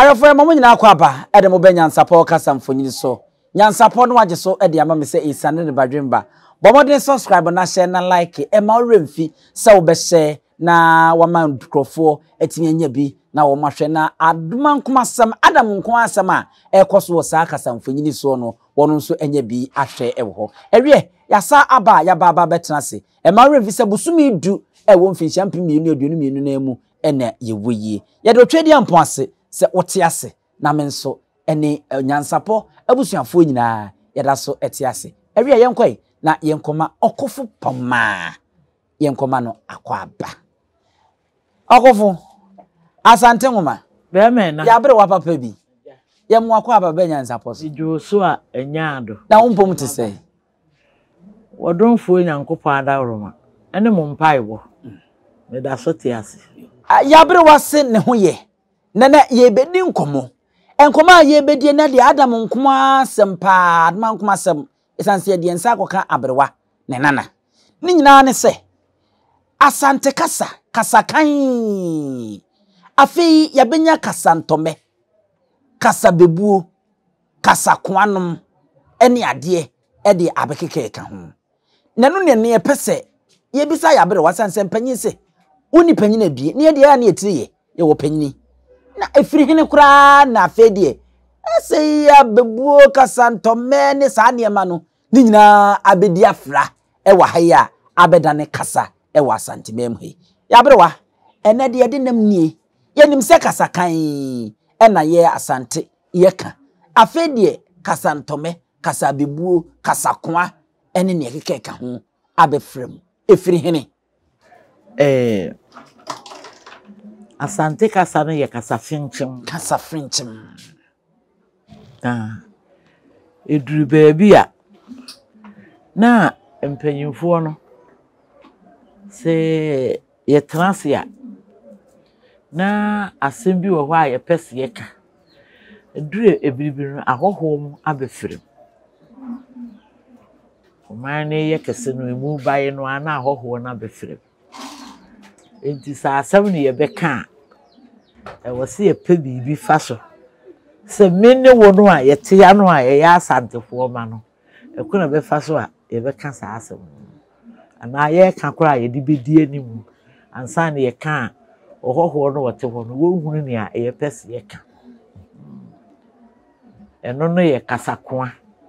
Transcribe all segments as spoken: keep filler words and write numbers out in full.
Arafo mo nyina akwa ba ede mo be NYANSAPO kasa mfonyini so NYANSAPO no wage so ede ama me se isane ne badwemba bomodin subscribe na share na like e ma remfi se wo be share na wama nkrofo etimi anya bi na wo mahwe na aduma nkomasam adam nko asam a ekoso wo sa kasa mfonyini so no wono nso anya bi ahwe e wo ewie yasa aba ya baba betena se e ma remfi se busumi du e wo mfi champi mienu aduonu mienu na mu ene yewoyie ye do twedi ampo ase se wote ase na me nso ene NYANSAPO abusuafo nyina yeda so ete ase ewie yenkoi na yenkoma okofo poma yenkoma no akwaba okofo asante ngoma be me na ya bere wa papa bi ye mo akwaba be NYANSAPO so ijo so a enyaado na wompom te se wodonfo nyankopo adawroma ene mo mpaibo me da so te ase ya bere wa se ne ho ye nana ye bedi nkomo enkoma ye bedi na de adam nkoma sempa adma nkoma sem esanse de ensa akoka abrewa ne nana ni nyina ne se asante kasa kasa kan afi ya benya kasa Ntome Kasabebuo Kasakoa nom ene ade e de abekeke ka ho nanu ne ne pese ye bisa ya bere wasanse panyin se oni panyin adie ne de ya ne etiriye ye wo panyin na efiri hene kura na afedie ese ya bebuo kasa Ntome ne sa ne ma no ni nyina abedi afra e wa haya abedane kasa e wa Asante memhe ya brewa ene de de nam nie ye nim se kasa kan e na ye Asante ye ka afedie kasa Ntome Kasabebuo Kasakoa ene ne keke ka ho abefrem efiri hene eh Asante kasa no ye kasa finchim kasa finchim ah eduru baabi a na empanyimfo no se ye transia na asembi wo hɔ a ye pese ye ka eduru ebiribiru ahoho mu abefrem omane ye kese no emu bae no ana ahoho na abefrem enti sa asem ne ye beka e wose ye pe bibi fa so se menne wono a ye te ya no a ye ya asantefo ma no e kuna be fa so a ye beka sa asem ana ye ka kora ye di bedi anim ansa ne ye ka ohoho no wote ho no wo hunu ne a ye pese ye ka eno no ye Kasakoa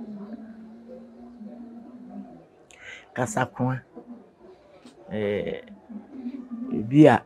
Kasakoa eh bia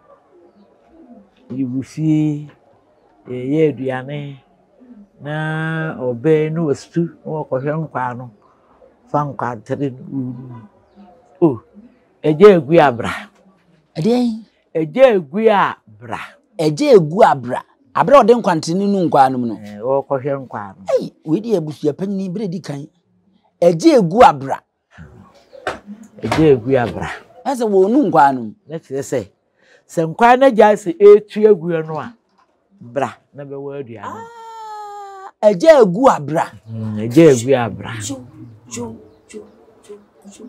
yibufi ye aduane na obe no wastu no kohwe nkwa no fa nkwa tere o eje egu abra ede eje egu abra eje egu abra abra ode nkwantini nu nkwa anum no eh o kohwe nkwa no ei we di abusua panyin bredi kan eje egu abra eje egu abra ase wo nu nkwa anum na kire se se nkwa na ja se etu egu no a bra na be wa aduane eje egu abra eje egu abra chu chu chu chu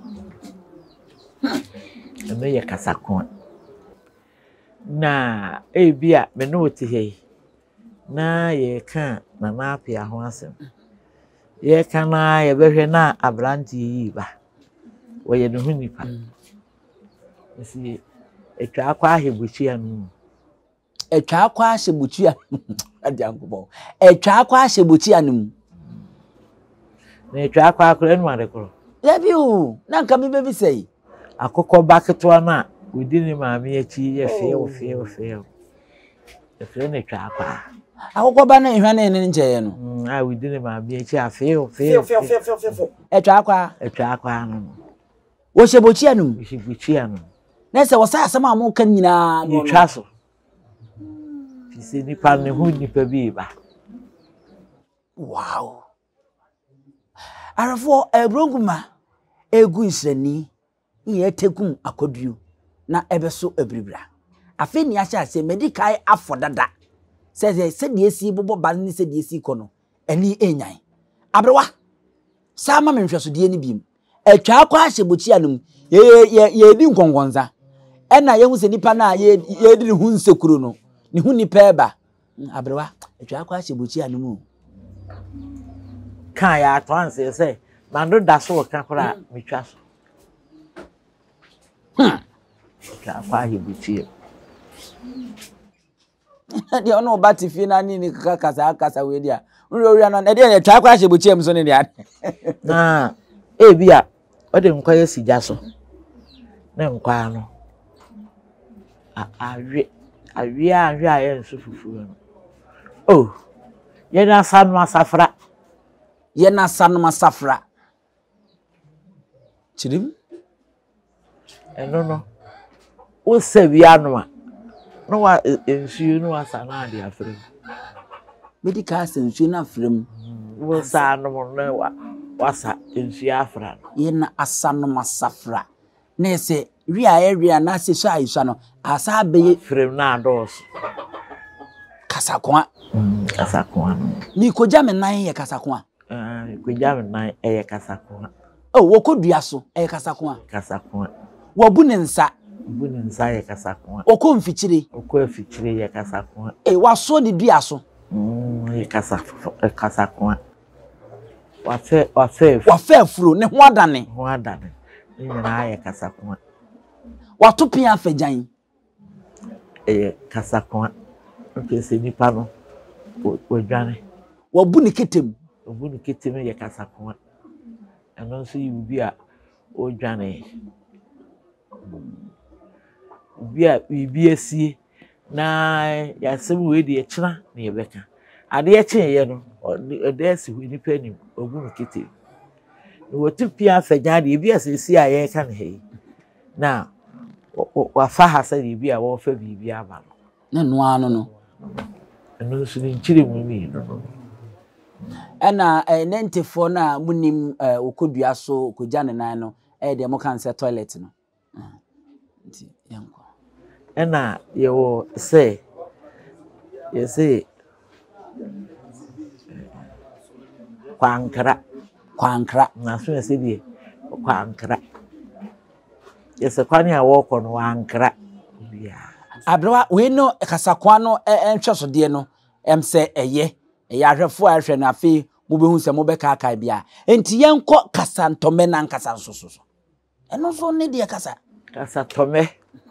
eme ye Kasakoa na ebia me no te he na ye ka na na apia ho asem ye ka na ye behwe na abranti yi ba wo ye no nipa esi etwa akwa ahebuchi anu etwa akwa ahyebuchi ade ankobo etwa akwa ahyebuchi anu na etwa akwa akra enu adekoro lebi o na nka me bebi sei akokọ baketo na odi ni maami achi ye fe wo fe wo fe e fe na etwa akwa akokọ ba na ehwa na ene nche no mm a odi ni maami achi afe wo fe fe fe fe fe etwa akwa etwa akwa no wo hyebochi anu wo hyebochi anu na se wo sa asema mo kan nyina no etwa so fisi ni pa ne hu nipa bi ba wow arafo ebronguma egu israni ye tekum akoduo na ebeso ebribra afi ni acha se medical afodada se se de esi bobo ba ni se de esi ko no ani enyan abrewa sama menhweso de ni biem etwa akwa ahyebochi anum ye ye ye di nkonkonza ena ye hu se nipa na ye ye di hu nsekuru no ni hu nipa eba Abrewa, etwa kwa Shebuchi anumu. Kan ya to anse say, mando da so ka kora metwa so. Hmm. Ka kwa Shebuchi. De ono batifie na ni ni kasa kasa we dia. Nro wi no, e de etwa kwa Shebuchi am so ne dia. Na e bia, o de nkwa yesiga so. Na nkwa no. A awe awe awe aye nso fufu no. Oh. Ye na sanu masafra. Ye na sanu masafra. Chirim? Eno no. O sebi anu a. No wa ensuo no asana ade afrem. Medical sensuo na afrem. Wo sa anu no wa wasa ensuo afra. Ye na asanu masafra. Na se wi a wi na se so aisha no asa be frem na ados. Kasakoa. Mm, Kasakoa. Mi koja me nan ye Kasakoa. Ah, koja me nan ye Kasakoa. Oh, wo kodua so ye Kasakoa. Kasakoa. Wo bu ne nsa. Bu ne nsa ye Kasakoa. Oko mfichire. Oko afichire ye Kasakoa. Eh, wa so ni dua so. Mm, ye Kasakoa, Kasakoa. Wa fe, wa fe. Wa fe afuro ne ho adane. Ho adane. Ni na ye Kasakoa. Wa to pia afagyan. Eh, Kasakoa. Okay, se nipa no. O dwane. Wo bu ni ketem. O bu ni ketem ye Kasakoa. Eno so yi bi a o dwane. Bi a bi asie na ya sem we de ekira na ye beka. Ade ye chen ye no, o de asi we nipa ni o bu ni ketem. Wo tipia afagya de bi asesi a ye ka ne he. Na wa fa ha sa de bi a wo fa bibi aba no. Na no ano no. Eno so ni nchire mu mi no. Ena eh ninety-four na munim eh okodua so koja ne nan no eh de mo kan se toilet no. Nti yanko. Ena ye wo say ye say kwankra kwankra na so ye say die kwankra. Ye say kwani a wo ko no wankra bia. Abrewa we no Kasakoa no enhweso de no em se eye eye ahwefo ahwe na afi mo behu se mo be ka aka bia enti yenko kasa Ntome na nkasa so so so eno so ne de kasa Kasa Ntome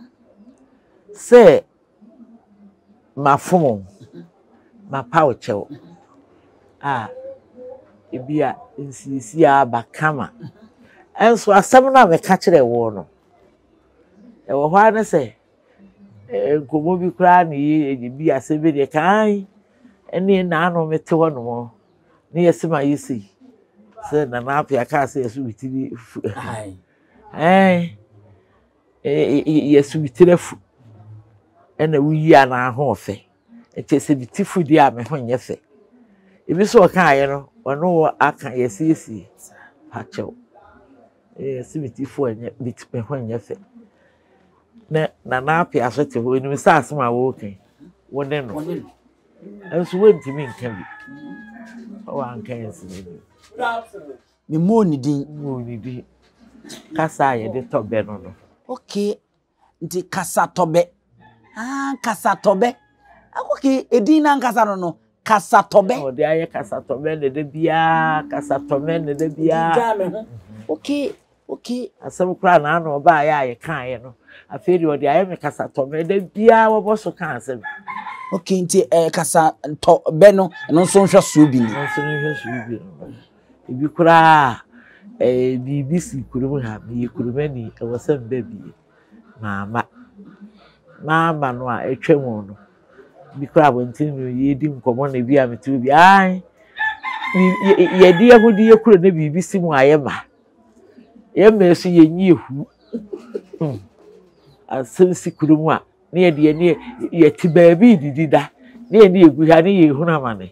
se mafumo ma pauchew ah ebia nsisi aba kama enso asem na me ka kire wo no e wo hwa ne se enkomo bi kra na ye bi asebe de kan ene na anu mete ho no mo ne yesema yesi se na na apia ka se yesu bitiri ai eh eh yesu bitirafu ena wuyi ana ahofe ete se bitifu di a me ho nyefe ebi so ka aye no ono aka yesi yesi hachew eh se bitifu enye bitime ho nyefe na na na apia so te ho ni sa asema wo kan wone no enso wenti mi nka bi o an kan esi ni me mo ni din mo ni din kasa ye de tobe no no okay nti kasa tobe ah kasa tobe akoki edin na nkasa no no kasa tobe o de aye kasa tobe ne de bia kasa tome ne de bia okay okay asem kra na na oba aye aye kan ye no aferi o de aye me kasa tome de bia wo bo so kan asem. Okay, nti eh kasa Ntome no no so nhwe so bi ni. No so nhwe so bi no. Ibi kura eh B B C kurum ha, bi kurumani e wasam ba bi. Mama. Mama no a etwemu no. Bi kura bontin no ye di nkomo na bi a metu bi. Ai. Ye di ahudi ye kura na B B C mu aye ma. Ye ma so ye nyi ehu. Hmm. Asem si kurum a ne ye de ne ye ti baabi didida ne ye ne egu ha ne ye huna mane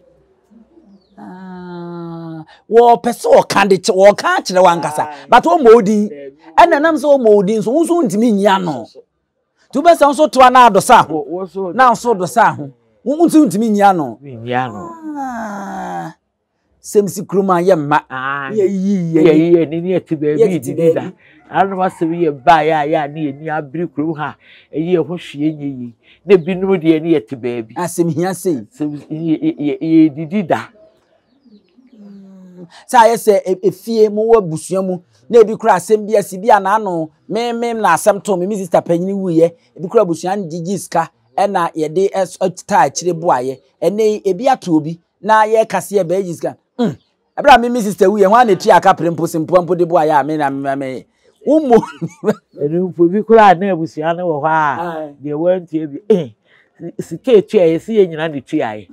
ah wo pese o kan de wo kan kire wankasa but wo modin ana nam so modin so unso ntimi nya no tu be se so to na adosa ho na so dosa ho unso ntimi nya no nya no ah semsi kruma ye ma ye yi ye ye ni ni ti baby dida anu wa se ye ba ya ya ni ni abiri krum ha ye ho hwe nyi na binu de ni ye ti baby asem hia sei ye ye dida sa ye se efie mo wa busua mu na ebi kura asem bia si bia na ano me me na asem to me sister panyini wuye ebi kura busua ngigiska e na ye de ta akire boaye ene ebi ato obi na ye kase ye ba giska mm abra me sister wuye ho na tu aka prempo sempo ampo de boaye a me na me umo ene mpo bi kura na busua na wo ha de wanti ebi eh sike tu aye si ye nyina ne tu aye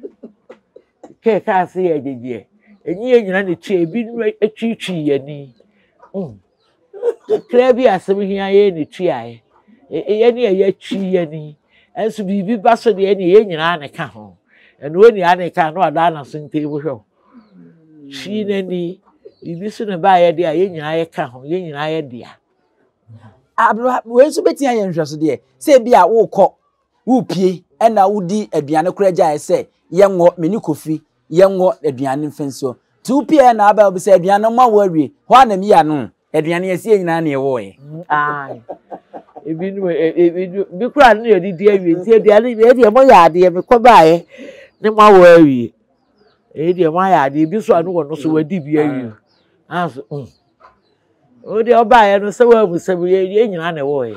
ke ka se ye jeje enyi ye nyina ne tu ebi nu atwitwi ye ni mm krebi asem hia ye ne tu aye ye ne ye twi ye ni enso bibi ba so de ne ye nyina ne ka ho eno oni ane ka no ada na so nte bo hwe twi ne ni bibi so ne ba ye de ye nyina ye ka ho ye nyina ye de a abro we so betia ye nhwe so de se bia wo kọ wo pie ena wodi aduane kora gya se ye ngo meni kofi ye ngo aduane mfenso tu pie na aba obi se aduane ma wo awie ho anam ya no aduane ye se nyina na ye wo ye ai ebi nu ebi bi kura no ye di awie ti aduane ye de mo ya ade me ko ba ye ne ma wo awie e de ma ya ade bi so anu wo no so wadi bi awie aso mm o de oba ye no se wa bu se bi ye nyina na wo ye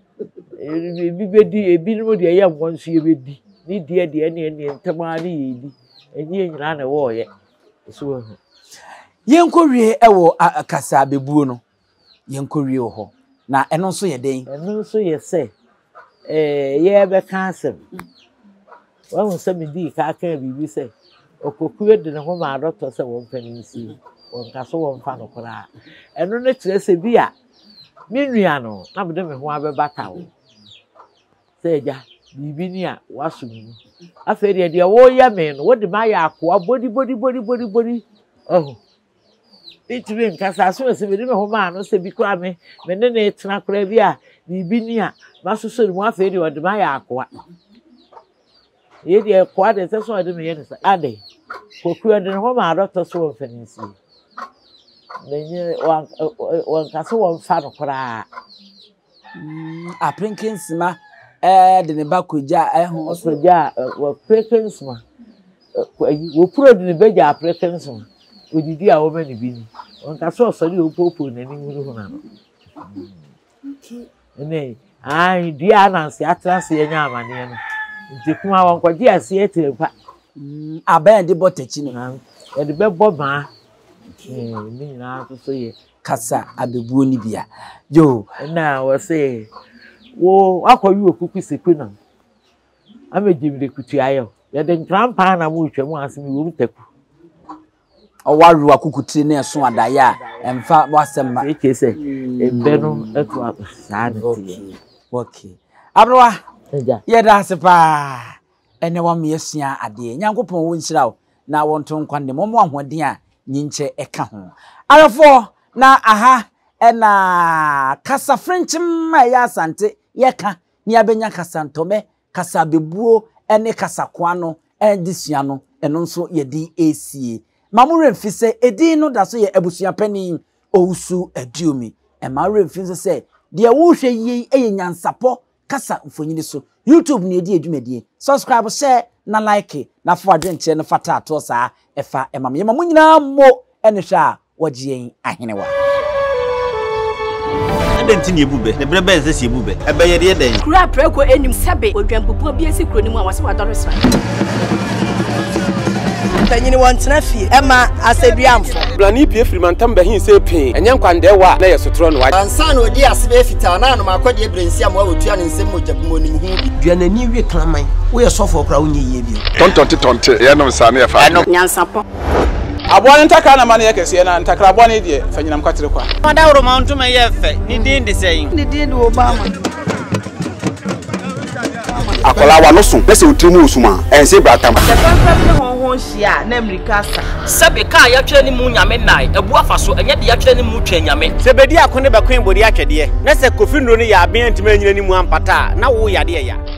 ebi bedi ebi no de ye mo nso ye bedi ni de de ne ne ntama ne ye di enyi nyina na wo ye so wo yenkowie ewo Kasabebuo no yenkowie ho na eno nso ye den eno nso ye se eh ye be kan asem wa won se me di ka ka bibi se okokuwe de ne ho ma doctor se won fani nsi won ka so won fa no kora eno ne kire se bi a me nua no na be de me ho abebata wo se ja bibi ni a waso mu afa de de wo ya me no wo de ma ya akoa body body body body body oh itwe nkasa so se be de me ho ma no se bi kura me me ne ne tena kura bi a bibi ni a masoso mu afa de wo de ma ya akoa ye de akoa de se so de me ye ne sa ade kokuwa de ho ma doctor so won fanisi nenye wan wan kaso won fa no kura mm aprinkensma eh de ne bakoja eh ho soja wo prinkensma wo pro de ne beja prinkensma odidi a wo mani bi ni won kaso so ni opopo na ni mu hu na no ene ai dia na se atrase ye nya amane no nti kuma won kwaje ase etirempa mm aban de botachi no e de bebo ba eh ni na to so ye Kasabebuo ni bia yo na wo se wo akwayi okuku seku na amejimire kutu ayo ye de grandpa na mo twam asemi wo mtaku owaru akukutire na eso adaya emfa wasema eke se ebe no eto asane tie okay abroa eja ye da sepa ene wa mesia ade nyankopon wo nhyira na wonto nkwande mo mo ahoden a nyinche eka ho arafo na aha ena kasa frenchim ya Asante yeka ni abenya kasa Ntome Kasabebuo ene Kasakoa no endisua no eno nso ye di asie mamure mfise edin no da so ye abusua pani ousu adiomi e mamure mfise se de wo hwe yi eye nyansapo kasa mfonyini so YouTube ni edi adwumadie subscribe share na like na fo adwenche no fata ato saa efa emam ye mamu nyina mo ene hwa wagien ahenewa Adenti ni ebube ne brebe ense si ebube ebe ye de den kura preko enim sebe odwampopo bi esi kro ni mu a wase wadore sra tanyini wontena fie ema aseduamfo blani pie frimantam bahin se pin enye nkwande wa na yesotro no wa ansa na odi asebe fita na no makode ebrensi am wa otua ne nsem mojabumo ni hu bi duanani wie klaman wo ye sofo kra wonye yie bi tontonte tonte ye no nsane ye fa nyansapo abone ntakra na mane yakese na ntakra abone de fanyinam kwatere kwa Mada woro ma Ntome ye fe ni din de seyin ni din wo ba ma akola wa no so pese otrimu osuma ense bratam the concept honhon hia na America sa sebe ka ya twere ni mu nyame nai ebu afaso enye de ya twere ni mu twa nyame sebedi akone be kwen bodi atwede na se kofi nro ni ya aben ntime nyina ni mu ampata na wo yade ya